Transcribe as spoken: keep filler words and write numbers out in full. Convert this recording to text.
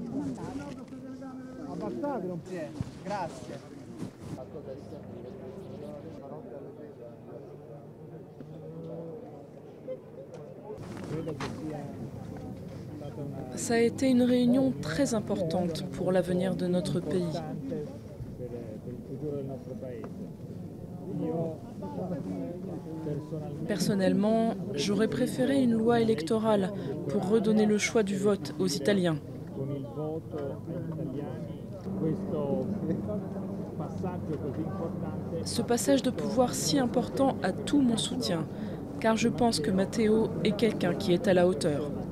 Ça a été une réunion très importante pour l'avenir de notre pays. Personnellement, j'aurais préféré une loi électorale pour redonner le choix du vote aux Italiens. Ce passage de pouvoir si important a tout mon soutien, car je pense que Matteo est quelqu'un qui est à la hauteur.